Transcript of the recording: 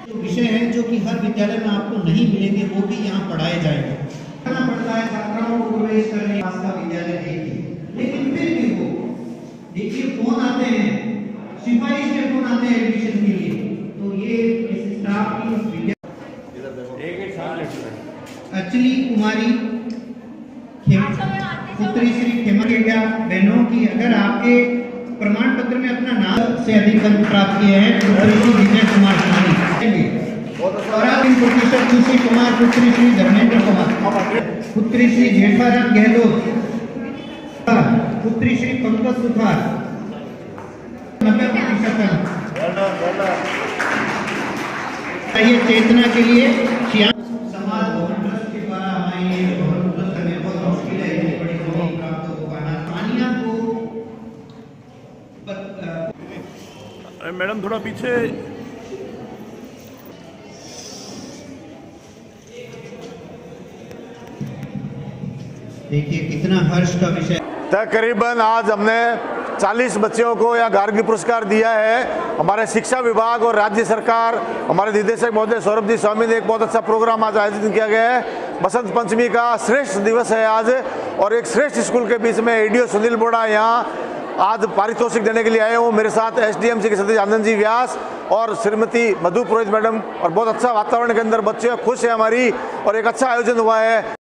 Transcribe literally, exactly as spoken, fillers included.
जो विषय हैं जो कि हर विद्यालय में आपको नहीं मिलेंगे वो भी यहाँ पढ़ाए जाएंगे। करना पड़ता है छात्राओं को प्रवेश करने पास का विद्यालय देखिए, लेकिन फिर भी वो देखिए फोन आते हैं, सिफारिश के फोन आते हैं एडमिशन के लिए, तो ये इस स्टाफ की अचली कुमारी पुत्री श्री खेमकेगा बहनों की अगर आपके प्रमाण पत्र में अपना नाम से अधिक अंक प्राप्त किए हैं पुत्री श्री विजय कुमार और आप इन प्रतिशत सुश्री कुमार पुत्री श्री धर्मेंद्र कुमार पुत्री श्री जेठाराम गहलोत पुत्री श्री पंकज सुथार नब्बे प्रतिशत ये चेतना के लिए समाज भवन ट्रस्ट के द्वारा हमारे भवन ट्रस्ट में बहुत मुश्किल है इतनी बड़ी जमीन प्राप्त हो पाना। पानिया को मैडम थोड़ा पीछे देखिए कितना हर्ष का विषय। तकरीबन आज हमने चालीस बच्चों को यहाँ गार्गी पुरस्कार दिया है। हमारे शिक्षा विभाग और राज्य सरकार, हमारे निदेशक महोदय सौरभ जी स्वामी ने एक बहुत अच्छा प्रोग्राम आज आयोजित किया गया है। बसंत पंचमी का श्रेष्ठ दिवस है आज, और एक श्रेष्ठ स्कूल के बीच में एडीओ सुनील बोड़ा यहाँ आज पारितोषिक देने के लिए आए हूँ। मेरे साथ एसडीएमसी के सदस्य आनंद जी व्यास और श्रीमती मधु पुरोहित मैडम, और बहुत अच्छा वातावरण के अंदर बच्चे खुश हैं हमारी, और एक अच्छा आयोजन हुआ है।